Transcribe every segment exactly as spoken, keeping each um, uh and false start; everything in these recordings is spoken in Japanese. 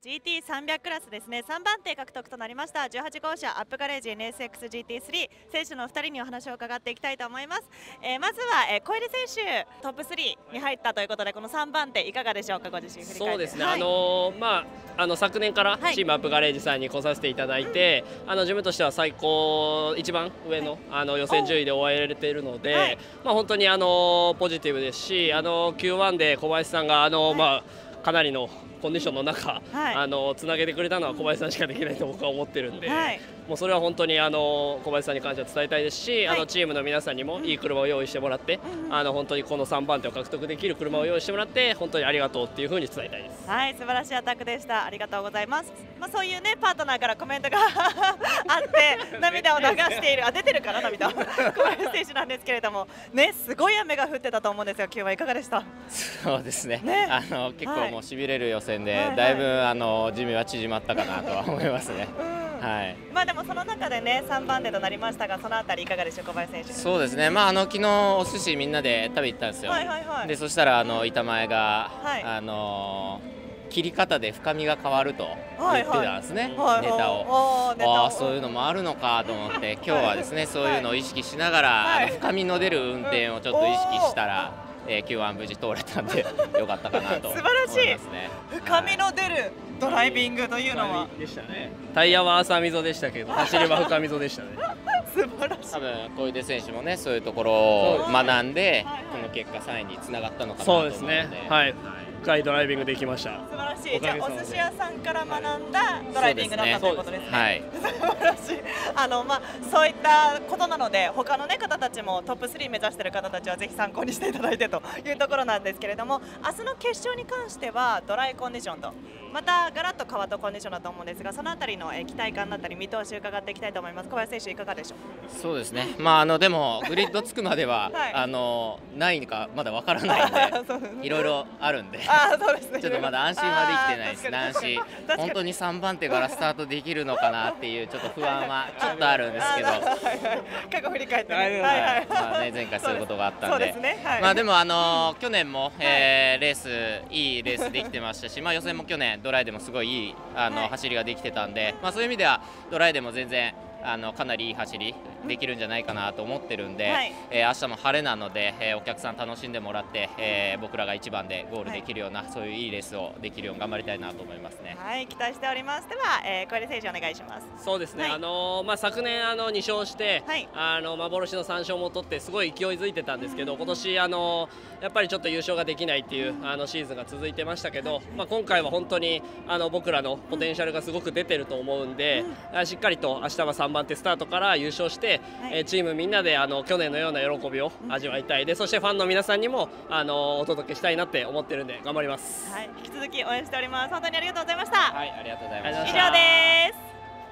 ジーティーさんびゃく クラスですね、さんばん手獲得となりましたじゅうはち号車アップガレージ エヌエスエックスジーティースリー 選手のふたりにお話を伺っていきたいと思います。えー、まずは、えー、小出選手トップスリーに入ったということで、このさんばん手いかがでしょうか、ご自身振り返って。 そうですね、 はい、 あのー、まああの昨年からチームアップガレージさんに来させていただいて、はい、あの自分としては最高一番上の、はい、あの予選順位で終えられているので、はい、まあ本当にあのポジティブですし、あの キューワン で小林さんがあの、はい、まあかなりのコンディションの中、はい、あのつなげてくれたのは小林さんしかできないと僕は思ってるんで、はい、もうそれは本当にあの小林さんに感謝伝えたいですし、はい、あのチームの皆さんにもいい車を用意してもらって、うん、あの本当にこのさんばん手を獲得できる車を用意してもらって本当にありがとうっていうふうに伝えたいです。 はい、素晴らしいアタックでした。ありがとうございます。まあそういうねパートナーからコメントがあって涙を流している、あ出てるかな涙小林選手なんですけれどもね、すごい雨が降ってたと思うんですが、今日はいかがでした？ そうですね。ねあの結構もうしびれる予選で、はい、だいぶあの寿命は縮まったかなとは思いますね。うん、はい。 まあでもその中でねさんばん手となりましたが、そのあたりいかがでしょう、小林選手。 そうですね。まああの昨日お寿司みんなで食べ行ったんですよ。はいはいはい、でそしたらあの板前が、はい、あの切り方で深みが変わると言ってたんですね、はいはい、ネタを。ああそういうのもあるのかと思って今日はですね、そういうのを意識しながら、はい、あの深みの出る運転をちょっと意識したら、えー、キューワン 無事通れたんでよかったかなと思いますね。 素晴らしい深みの出るドライビングというのはでしたね。タイヤは浅溝でしたけど走りは深溝でしたね。 素晴らしい。 多分小出選手もねそういうところを学んでこの結果さんいにつながったのかなと思うので。 そうですね。はい。深いドライビングできました。 素晴らしい。じゃあお寿司屋さんから学んだドライビングだったということですね。はい。素晴らしい。あのまあそういったことなので他のね方たちもトップスリー目指している方たちはぜひ参考にしていただいてというところなんですけれども、明日の決勝に関してはドライコンディションとまたガラッと変わったコンディションだと思うんですが、そのあたりの期待感だったり見通しを伺っていきたいと思います。小林選手いかがでしょう。 そうですね。まああのでもグリッドつくまでは、はい、あのないかまだわからないんでいろいろあるんで。 あそうですね。 ちょっとまだ安心はできてないです。安心。本当にさんばん手からスタートできるのかなっていうちょっと不安はちょっとあるんですけど。 過去振り返ってね。 はいはい。まあね前回そういうことがあったんで。 そうですね。はい。 まあでもあの去年もえーレースいいレースできてましたし、まあ予選も去年ドライでもすごいいいあの走りができてたんで、まあそういう意味ではドライでも全然。あのかなりいい走りできるんじゃないかなと思ってるんで、はい、えー、明日も晴れなので、えー、お客さん楽しんでもらって、えー、僕らがいちばんでゴールできるような、はい、そういういいレースをできるように頑張りたいなと思いますね。 はい、期待しております。では、えー、小出選手お願いします。 そうですね。はい、あのー、まあ昨年あのに勝して、はい、あの幻のさん勝も取ってすごい勢いづいてたんですけど、今年あのー、やっぱりちょっと優勝ができないっていうあのシーズンが続いてましたけど、まあ今回は本当にあの僕らのポテンシャルがすごく出てると思うんで、うん、しっかりと明日はさんばん手スタートから優勝して、はい、えー、チームみんなであの去年のような喜びを味わいたいで、そしてファンの皆さんにもあのお届けしたいなって思ってるんで頑張ります。 はい、引き続き応援しております。本当にありがとうございました。 はい、ありがとうございました。 以上です。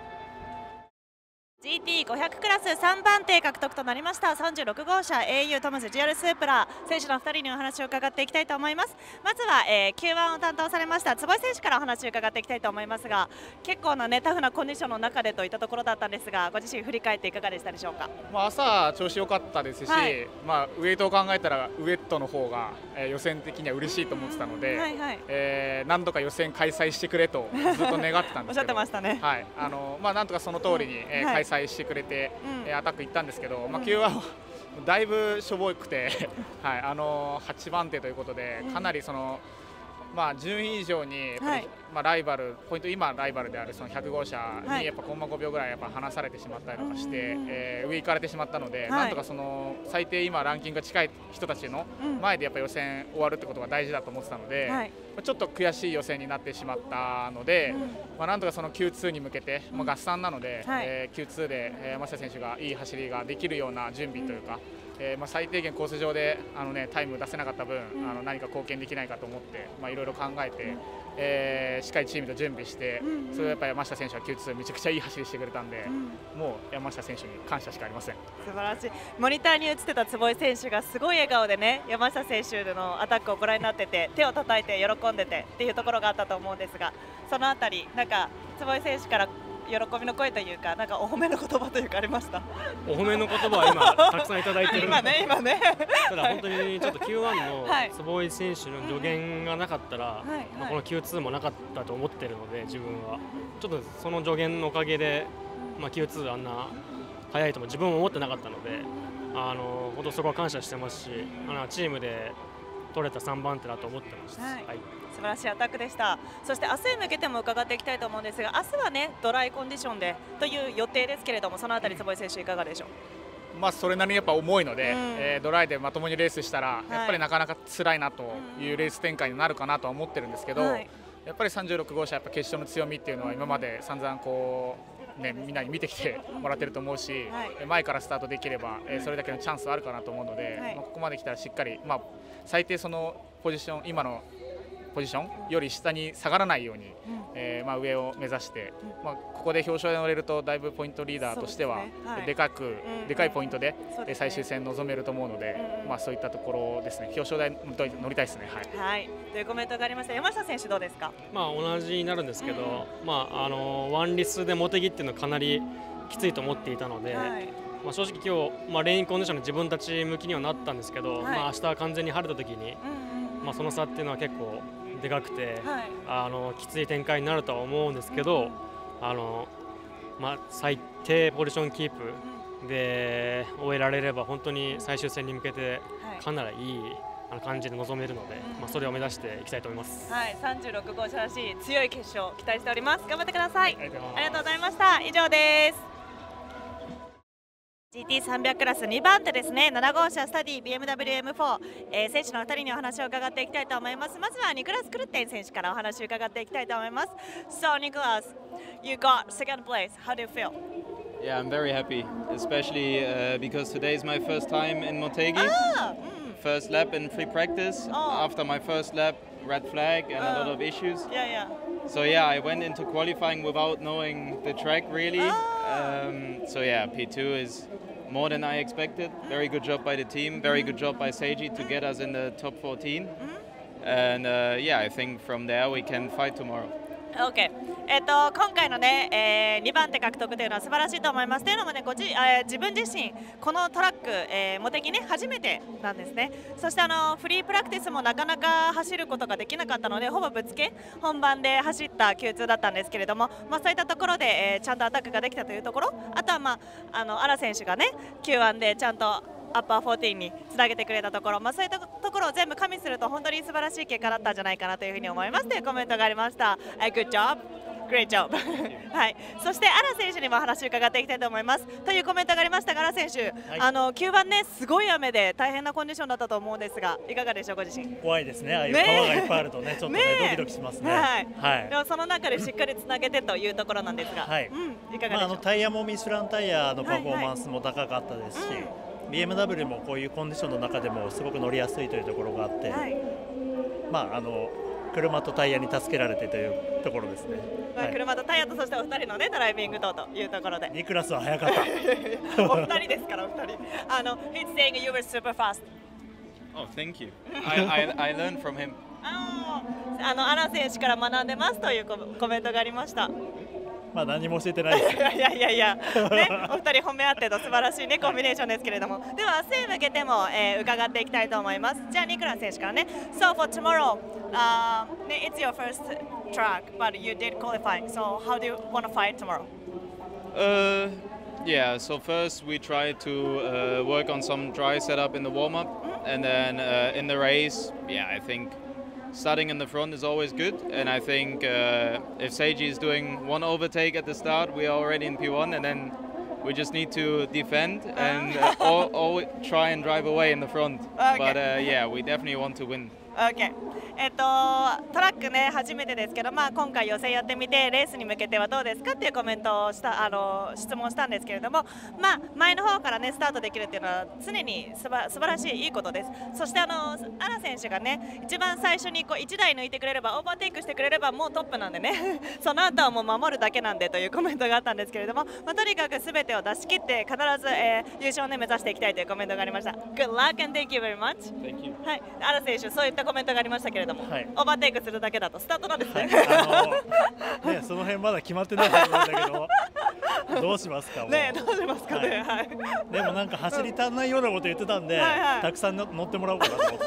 ジーティーごひゃく クラスさんばん手獲得となりましたさんじゅうろく号車 エーユー トムズ ジーアール スープラ選手のふたりにお話を伺っていきたいと思います。まずは、えー、キューワン を担当されました坪井選手からお話を伺っていきたいと思いますが、結構な、ね、タフなコンディションの中でといったところだったんですが、ご自身振り返っていかがでしたでしょうか。 まあ朝調子良かったですし、はい、まあウエイトを考えたらウエットの方が、えー、予選的には嬉しいと思ってたので、はいはい、えー、何度か予選開催してくれとずっと願ってたんですけどおっしゃってましたね。はい、あのまあなんとかその通りに、えーはい、開催してくれて、うん、アタック行ったんですけど、まあ、キューワンはだいぶしょぼくて、はい、あのはちばん手ということでかなりその、まあ、順位以上にやっぱり、はい、まあ、ライバルポイント今ライバルであるそのひゃく号車にやっぱコンマごびょうぐらいやっぱ離されてしまったりとかして、えー、上行かれてしまったので、はい、なんとかその最低今ランキングが近い人たちの前でやっぱ予選終わるってことが大事だと思ってたので、はい、ちょっと悔しい予選になってしまったので、うん、まあなんとかその キューツー に向けて、まあ、合算なので、はい、えー、キューツー で、えー、山下選手がいい走りができるような準備というか、えー、まあ最低限コース上であの、ね、タイム出せなかった分、うん、あの何か貢献できないかと思っていろいろ考えて、うん、えー、しっかりチームと準備して、うんうん、それをやっぱり山下選手は キューツー めちゃくちゃいい走りしてくれたんで、うん、もう山下選手に感謝しかありません。 素晴らしい。モニターに映ってた坪井選手がすごい笑顔でね山下選手のアタックをご覧になってて手を叩いて喜んでてっていうところがあったと思うんですが、そのあたりなんか坪井選手から喜びの声というか、なんかお褒めの言葉というかありました？ お褒めの言葉は今たくさんいただいてる今ね今ね。 ただ本当にちょっと キューワン の坪井選手の助言がなかったら、まあこの キューツー もなかったと思ってるので、自分はちょっとその助言のおかげで、まあ キューツー あんな速いとも自分も思ってなかったので、あの本当そこは感謝してますし、あのチームで取れたさんばん手だと思ってます。はい、はい、 素晴らしいアタックでした。そして明日へ向けても伺っていきたいと思うんですが、明日はねドライコンディションでという予定ですけれども、そのあたり坪井選手いかがでしょう？ まあそれなりにやっぱ重いので、うん、えー、ドライでまともにレースしたら、はい、やっぱりなかなか辛いなというレース展開になるかなとは思ってるんですけど、はい、やっぱりさんじゅうろく号車やっぱ決勝の強みっていうのは今まで散々こうね、みんなに見てきてもらってると思うし、はい、前からスタートできれば、えー、それだけのチャンスはあるかなと思うので、はい、まあここまで来たらしっかり、まあ、最低そのポジション今のポジションより下に下がらないように、うん、えー、まあ上を目指して、うん、まあここで表彰で乗れるとだいぶポイントリーダーとしては で,、ね、はい、でかく、うん、でかいポイントで、うん、最終戦臨めると思うので、うん、まあそういったところですね。表彰台乗りたいですね。はい、はい、 というコメントがありました。山下選手どうですか？ まあ同じになるんですけど、うん、まああのワンリスで茂木っていうのはかなりきついと思っていたので、はい、まあ正直今日、まあ、レインコンディションで自分たち向きにはなったんですけど、はい、まあ明日完全に晴れた時に、うん、まあその差っていうのは結構でかくて、はい、あのきつい展開になるとは思うんですけど、うん、あのまあ、最低ポジションキープで終えられれば本当に最終戦に向けてかなりいい感じで臨めるので、うん、まあそれを目指していきたいと思います。 はい、さんじゅうろく号車らしい強い決勝期待しております。頑張ってください。ありがとうございました。以上です。ジーティーさんびゃく クラスにばん手ですね、なな号車スタディ ビーエムダブリューエムフォー、えー、選手のふたりにお話を伺っていきたいと思います。まずはニクラス・クルッテン選手からお話を伺っていきたいと思います。 So Nicholas, you got second place. How do you feel? Yeah, I'm very happy, especially uh, because today is my first time in Motegi. Ah, mm. First lap in free practice. Oh. After my first lap, red flag and oh. a lot of issues. Yeah, yeah. So yeah, I went into qualifying without knowing the track really. Ah. Um, so yeah, P two is more than I expected. Very good job by the team. Very good job by Seiji to get us in the top fourteen. And uh, yeah, I think from there we can fight tomorrow. Okay. えっと今回のね、えー、にばん手獲得というのは素晴らしいと思います。というのもね、ごじあ自分自身このトラック、えー、茂木ね初めてなんですね。そしてあのフリープラクティスもなかなか走ることができなかったので、ほぼぶつけ本番で走った キューツー だったんですけれども、まあそういったところで、えー、ちゃんとアタックができたというところ、あとはまああのアラ選手がね キューワン でちゃんとアッパーフォーティーンにつなげてくれたところ、まあ、そういったところを全部加味すると本当に素晴らしい結果だったんじゃないかなというふうに思いますというコメントがありました。Good job! Great job! はい、そしてアラ選手にも話を伺っていきたいと思いますというコメントがありましたが、アラ選手、はい、あのきゅうばんね、すごい雨で大変なコンディションだったと思うんですが、いかがでしょう、ご自身。 怖いですね、ああいう川がいっぱいあるとね、ちょっとね、ドキドキしますね。はい、はい、 でもその中でしっかりつなげてというところなんですが、はい、うん、いかがでしょう。まあ、あのタイヤもミシュランタイヤのパフォーマンスも高かったですし、はいはい、うん、ビーエムダブリュー もこういうコンディションの中でもすごく乗りやすいというところがあって、はい、まああの車とタイヤに助けられてというところですね。 まあ、車とタイヤとそしてお二人のねドライビングとというところで。 ニクラスは早かった。 お二人ですからお二人。あの He's saying you were super fast. Oh, thank you. I I I learned from him. あのあのアラ選手から学んでますというコメントがありました。 まあ何も教えてないです。 いやいやいや、ね、お二人褒め合ってと素晴らしいねコンビネーションですけれども、では明日へ向けても、えー、伺っていきたいと思います。じゃあニクラス選手からね。So for tomorrow, uh, it's your first track, but you did qualify. So how do you want to fight tomorrow? Uh, yeah. So first we try to uh, work on some dry setup in the warm up, mm-hmm. and then uh, in the race, yeah, I think. Starting in the front is always good, and I think uh, if Seiji is doing one overtake at the start, we are already in P one, and then we just need to defend and uh, all, all try and drive away in the front. Okay. But uh, yeah, we definitely want to win. Okay. えっとトラックね初めてですけど、まあ今回予選やってみてレースに向けてはどうですかっていうコメントをしたあの質問したんですけれども、まあ前の方からねスタートできるっていうのは常にすば素晴らしいいいことです。そしてあのアラ選手がね一番最初にこういちだい抜いてくれればオーバーテイクしてくれればもうトップなんでねその後はもう守るだけなんでというコメントがあったんですけれども、まあとにかくすべてを出し切って必ず、えー、優勝をね目指していきたいというコメントがありました。Good luck and thank you very much. Thank you. はい、アラ選手そういったコメントがありましたけれども、はい、オーバーテイクするだけだとスタートなんですね。 はい、あのねその辺まだ決まってないはずなんだけど。どうしますか。 ね、どうしますかね。はい。 でもなんか走り足んないようなこと言ってたんで、たくさん乗ってもらおうかなと思って。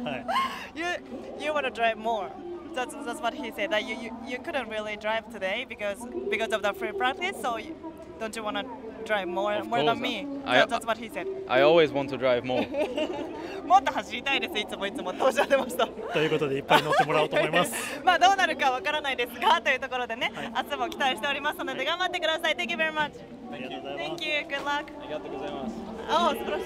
はい。 You you want to drive more. That's that's what he said. That you you you couldn't really drive today because because of the free practice. So you, don't you want to drive more more than me? I, that's what he said. I always want to drive more. もっと走りたいです。いつもいつもとおっしゃってました。 ということでいっぱい乗ってもらおうと思います。 まあどうなるかわからないですがというところでね、明日も期待しておりますので頑張ってください。Thank you very much. Thank you. Thank you. Good luck. ありがとうございます。 あ、素晴らしい。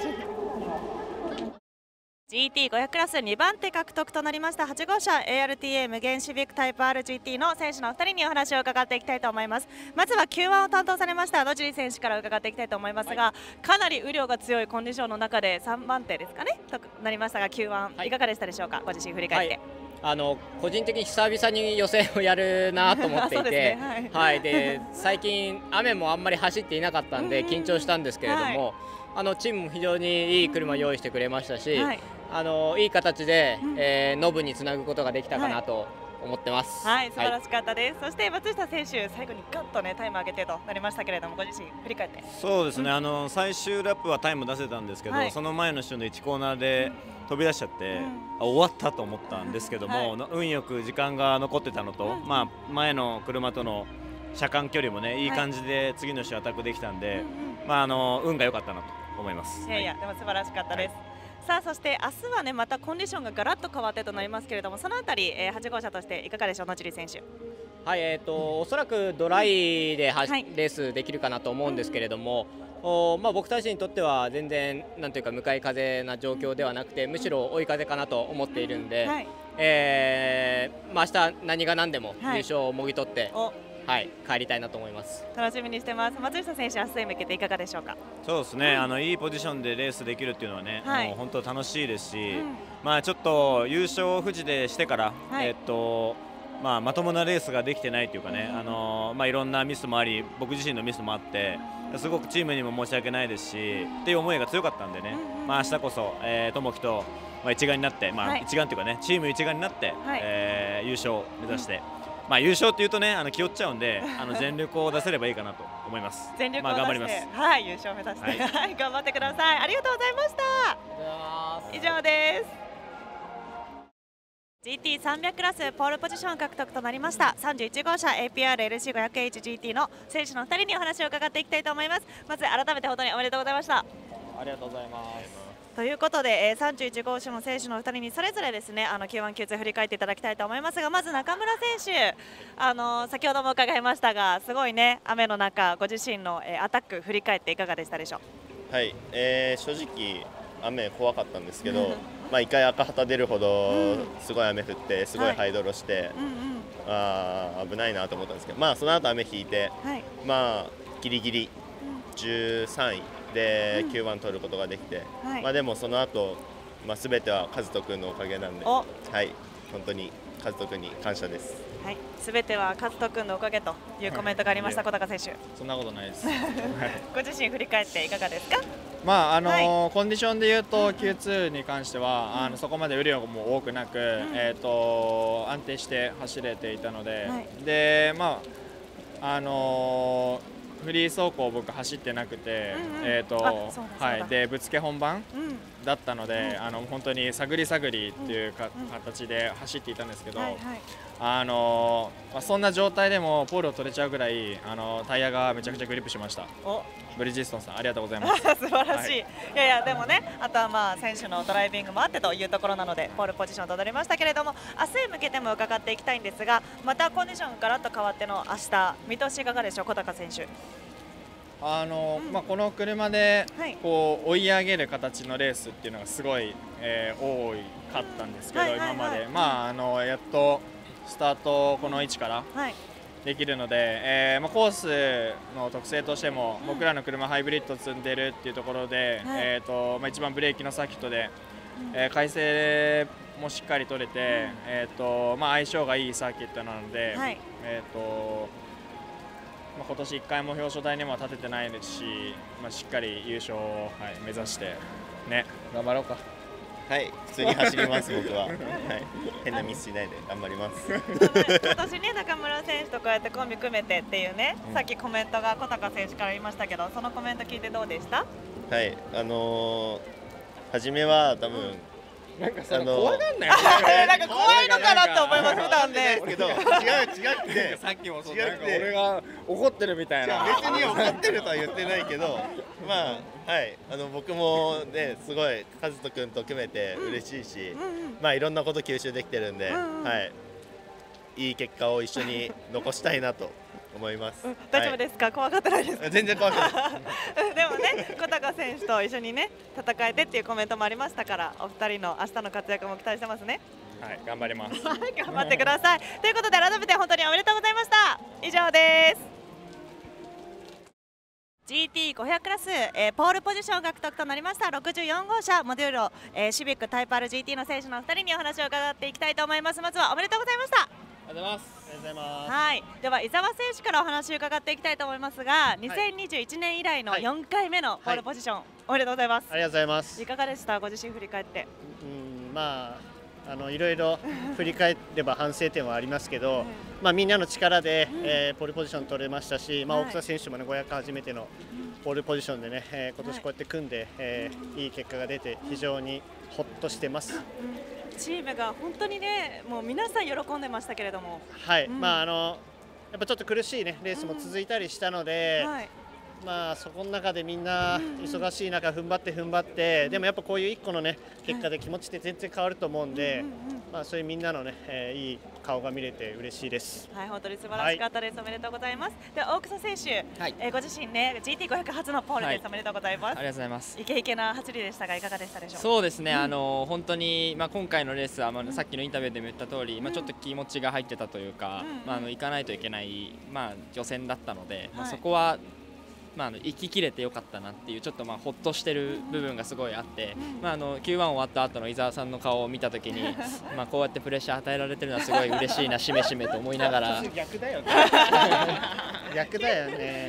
ジーティーごひゃく クラスにばん手獲得となりましたはち号車 エーアールティーエー 無限シビックタイプ アールジーティー の選手のお二人にお話を伺っていきたいと思います。まずは キューワン を担当されました野尻選手から伺っていきたいと思いますが、はい、かなり雨量が強いコンディションの中でさんばん手ですかねとなりましたが キューワン、はい、いかがでしたでしょうか。ご自身振り返って、はい、 あの個人的に久々に予選をやるなと思っていて、ね、はい、はい、で最近雨もあんまり走っていなかったんで緊張したんですけれども、はい、あのチームも非常にいい車を用意してくれましたし、はい、あのいい形で、うん、えー、ノブにつなぐことができたかなと思ってます。 はい、はい、素晴らしかったです。そして松下選手最後にガッとねタイム上げてとなりましたけれども、ご自身振り返って。 そうですね、うん、あの最終ラップはタイム出せたんですけど、はい、その前の瞬でいちコーナーで飛び出しちゃって、うん、あ終わったと思ったんですけども、はい、運よく時間が残ってたのと、うん、まあ前の車との車間距離もねいい感じで次の週アタックできたんで、はい、まああの運が良かったなと思います。 いやいや、でも素晴らしかったです。はい、さあそして明日はねまたコンディションがガラッと変わってとなりますけれども、そのあたり、えー、はち号車としていかがでしょう、野尻選手。 はい、えーと、うん、おそらくドライでは、はい、レースできるかなと思うんですけれども、うん、おまあ、僕たちにとっては全然なんというか向かい風な状況ではなくて、むしろ追い風かなと思っているんで、はい、えーまあ、明日何が何でも優勝をもぎ取って、はいはい、帰りたいなと思います。 楽しみにしてます。松下選手、明日へ向けていかがでしょうか。 そうですね、うん、あのいいポジションでレースできるっていうのはね、はい、もう本当楽しいですし、うん、まあちょっと優勝富士でしてから、はい、えっとまあまともなレースができてないというかね、うん、あのまあいろんなミスもあり、僕自身のミスもあって、すごくチームにも申し訳ないですし、っていう思いが強かったんでね、うん、まあ明日こそ、えー、友樹とまあ一丸になって、まあ一丸というかね、チーム一丸になって、はい、えー、優勝を目指して。うん、まあ優勝っていうとね、あの気負っちゃうんで、あの全力を出せればいいかなと思います。 全力を出して、まあ、頑張ります。はい、優勝を目指して、はい、頑張ってください。ありがとうございました。以上です。ジーティーさんびゃく クラスポールポジション獲得となりましたさんじゅういち号車 エーピーアールエルシーごひゃくエイチジーティー の選手のふたりにお話を伺っていきたいと思います。まず改めて本当におめでとうございました。 ありがとうございます。 ということで、えー、さんじゅういち号車の選手のふたりにそれぞれですね、あの キューワン、キューツー 振り返っていただきたいと思いますが、まず中村選手、あのー、先ほども伺いましたが、すごいね雨の中ご自身の、えー、アタック振り返っていかがでしたでしょう。 はい、えー、正直雨怖かったんですけど、まあ一回赤旗出るほどすごい雨降ってすごいハイドロして、はい、うんうん、あ危ないなと思ったんですけど、まあその後雨引いて、はい、まあギリギリじゅうさんいで キューワン 取ることができて、うん、はい、まあでもその後、まあ全ては和人君のおかげなんで、はい、本当に和人君に感謝です。 はい、全ては和人君のおかげというコメントがありました、はい、小高選手。 そんなことないです。 ご自身振り返っていかがですか。 まああのーはい、コンディションでいうと キューツー に関しては、うん、あのそこまで雨量も多くなく、うん、えっと安定して走れていたので、はい、でまああのーフリー走行を僕走ってなくて、うんうん、えっとはいでぶつけ本番、うん、だったので、うん、あの本当に探り探りっていうか、うん、形で走っていたんですけど、はいはい、あのまあ、そんな状態でもポールを取れちゃうぐらいあのタイヤがめちゃくちゃグリップしました。ブリヂストンさんありがとうございます。 素晴らしい、はい、いやいやでもね、あとはまあ選手のドライビングもあってというところなのでポールポジションとなりましたけれども、明日へ向けても伺っていきたいんですが、またコンディションがガラッと変わっての明日見通しいかがでしょう、小高選手。 あのうん、まあ、この車でこう追い上げる形のレースっていうのがすごい、えー、多かったんですけど、今まで、まあ、あのやっとスタートこの位置からできるので、えーまあ、コースの特性としても僕らの車ハイブリッド積んでるっていうところで、はい、えーとまあ、一番ブレーキのサーキットで、えー、回生もしっかり取れて、えーとまあ、相性がいいサーキットなので、はい、えーとまあ、今年いっかいも表彰台にも立ててないですし、まあ、しっかり優勝を、はい、目指して、ね、頑張ろうか。 はい、普通に走ります僕は。はい、変なミスしないで頑張ります。 今年ね中村選手とこうやってコンビ組めてっていうね、うん、さっきコメントが小高選手から言いましたけど、そのコメント聞いてどうでした？ はい、あのー、初めは多分。うんなんかその怖がんない。 なんか怖いのかなって思います普段ね。 けど違う違ってさっきもそうなんか俺が怒ってるみたいな。 別に怒ってるとは言ってないけど、まあはいあの僕もねすごい和人君と組めて嬉しいし、まあいろんなこと吸収できてるんで、はいいい結果を一緒に残したいなと。思います、 うん、大丈夫ですか、はい、怖がってないですか？ 全然怖くないでもね小高選手と一緒にね戦えてっていうコメントもありましたから、お二人の明日の活躍も期待してますね。 はい頑張ります頑張ってくださいということで改めて本当におめでとうございました。以上です。 ジーティーごひゃく クラス、えー、ポールポジション獲得となりましたろくじゅうよん号車モデューロ、えー、シビックタイプ アールジーティー の選手のふたりにお話を伺っていきたいと思います。まずはおめでとうございました。 ありがとうございます。ありがとうございます。 はい、では伊沢選手からお話を伺っていきたいと思いますが、にせんにじゅういちねん以来のよんかいめのポールポジション、はい、おめでとうございます。 ありがとうございます。 いかがでした？ご自身振り返って。 うん、まああのいろいろ振り返れば反省点はありますけど、まあみんなの力で、うんえー、ポールポジション取れましたし、まあ大草選手もねごひゃく初めてのポールポジションでね、えー、今年こうやって組んで、はいえー、いい結果が出て非常にほっとしてます。 チームが本当にね、もう皆さん喜んでましたけれども、 はい、うん、まああのやっぱちょっと苦しいねレースも続いたりしたので、うんはい、まあそこの中でみんな忙しい中踏ん張って踏ん張って、うん、でもやっぱこういういっこのね結果で気持ちって全然変わると思うんで、まあそういうみんなのね、えー、いい顔が見れて嬉しいです。 はい、本当に素晴らしかったです。はい、おめでとうございます。で大草選手、はいえー、ご自身ね ジーティーごひゃく 初のポールです、はい。おめでとうございます。 ありがとうございます。 イケイケな走りでしたがいかがでしたでしょうか？ そうですね、うん、あの本当にまあ今回のレースはまあさっきのインタビューでも言った通り、うん、まあちょっと気持ちが入ってたというか、うん、まああの行かないといけないまあ予選だったので、まあそこはまあ、あの行ききれてよかったなっていうちょっとまあほっとしてる部分がすごいあって、まあ、あの キューワン 終わった後の伊沢さんの顔を見たときにまあこうやってプレッシャー与えられてるのはすごい嬉しいなしめしめと思いながら逆だよね逆だよね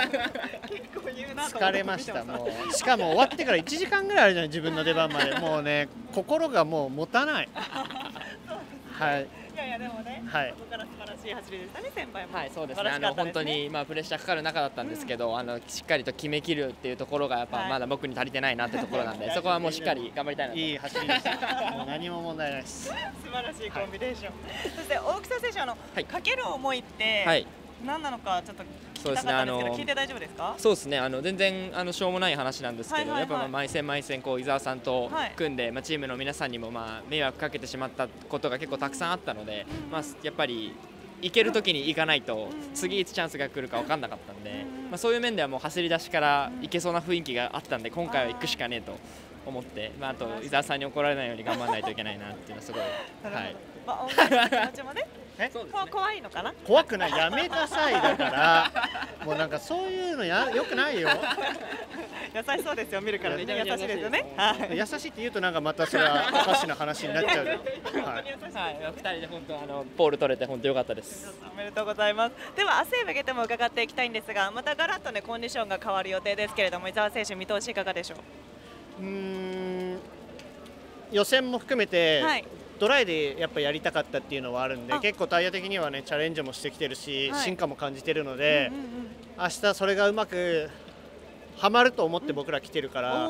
疲れましたもうしかも終わってからいちじかんぐらいあるじゃない自分の出番までもうね心がもう持たないはいいやいやでもね、はい、ここから素晴らしい走りでしたね、先輩も。 はい、そうですね。あの本当にまあプレッシャーかかる中だったんですけど、うん、あのしっかりと決めきるっていうところがやっぱまだ僕に足りてないなってところなんで、はい、そこはもうしっかり頑張りたいなと。 いい走りでした。もう何も問題ないです。 素晴らしいコンビネーション。はい、そして大草選手あの、はい、かける思いって、はい、何なのかちょっと。そうですね、あの聞いて大丈夫ですか？ そうですね、あの全然あのしょうもない話なんですけど、やっぱ毎戦毎戦こう伊沢さんと組んで、はい、まあチームの皆さんにもまあ迷惑かけてしまったことが結構たくさんあったので、うん、まあやっぱり行ける時に行かないと次いつチャンスが来るか分かんなかったんで、まあそういう面ではもう走り出しから行けそうな雰囲気があったんで、今回は行くしかねえと思って、まああと伊沢さんに怒られないように頑張らないといけないなっていうのはすごいはい。 まあ、気持ちもねえそうですね、怖いのかな？ 怖くない、やめなさいだからもうなんかそういうのやよくないよ優しそうですよ、見るからね、優しいですよね。 優しいって言うとなんかまたそれはおかしな話になっちゃう。はい、 ふたりで本当あのポール取れて本当良かったです。 おめでとうございます。では明日へ向けても伺っていきたいんですが、またガラッとねコンディションが変わる予定ですけれども、伊沢選手見通しいかがでしょう？うーん、予選も含めて。はい、ドライでやっぱやりたかったっていうのはあるんで、結構タイヤ的にはねチャレンジもしてきてるし、はい、進化も感じてるので、うんうんうん、明日それがうまくはまると思って僕ら来てるから、うん、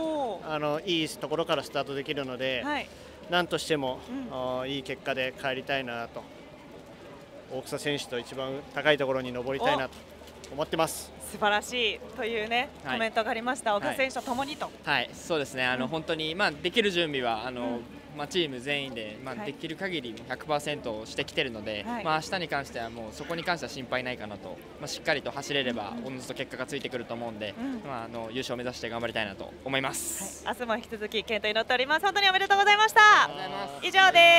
あのいいところからスタートできるので、はい、なんとしても、うん、いい結果で帰りたいなと、大草選手と一番高いところに登りたいなと思ってます。 素晴らしいというね、はい、コメントがありました。大草選手とともにと、 はい、はい、そうですね、あの、うん、本当にまあできる準備はあの、うんまあ、チーム全員で、まあ、できる限り ひゃくパーセント してきてるので、はい、まあ明日に関してはもうそこに関しては心配ないかなと、まあ、しっかりと走れればおのずと結果がついてくると思うんで、うんまあ、あの優勝を目指して頑張りたいなと思います、 はい、明日も引き続き健闘祈っております。本当におめでとうございました。以上です。